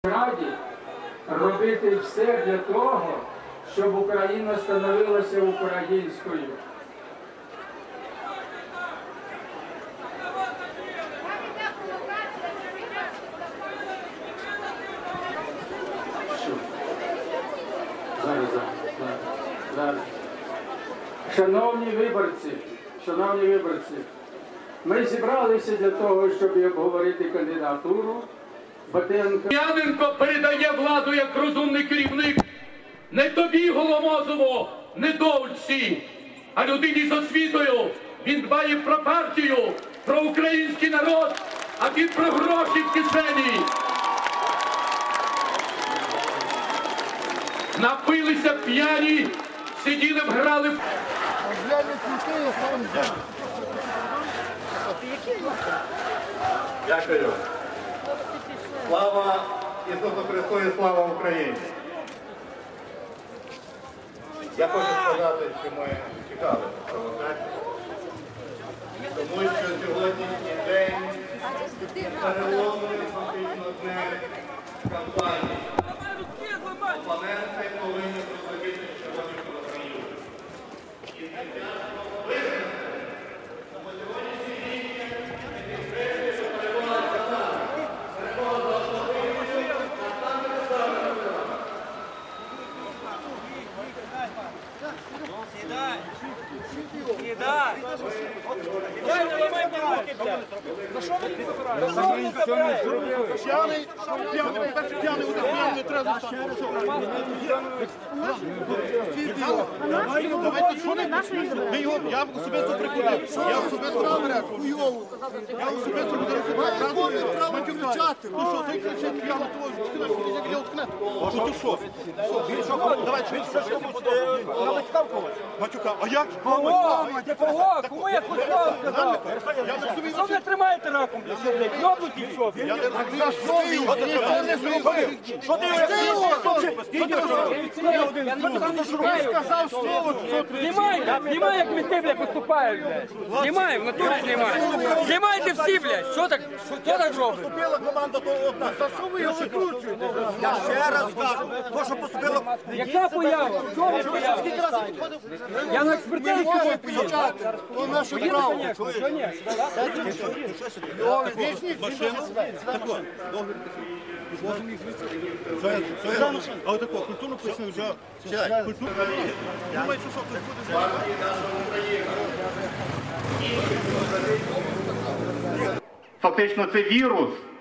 Раді робити все для того, щоб Україна становилася українською. Зараз. Шановні виборці, ми зібралися для того, щоб обговорити кандидатуру Батенка. Яненко передає владу як розумний керівник не тобі, Голомозову, не довольці, а людині з освітою. Він дбає про партію, про український народ, а ти про гроші в кишені. Напилися п'яні, сиділи, грали в... Дякую. Слава Ісусу Христу і слава Україні! Я хочу сказати, що ми чекали провокацію, тому що сьогоднішній день переломний фактично день кампанії. Опоненти повинні зробити сьогоднішнього Союзу. І я особисто прикурив. Я особисто матюкати. Ну що, ти кричить, я на твою ти що? Давай, матюка. А як? Кого? Кому я хоч сказав? Що ви тримаєте раком? Йобнуті, що? Що ти сказав слово? Знімай, як менти, блядь, поступають, блядь. Знімай, в натурі знімай. Знімайте всі, блядь. Що так робить? Поступила команда до одна. Та що ви його викручуєте? Я ще раз кажу, то, що поступило... Яка поява? Чого поява? Я на експертизу сьогодні поїду. То наше право. Що ні? А отако, культурно пояснив, що... Думаєте, що тут буде... Фактично це вірус,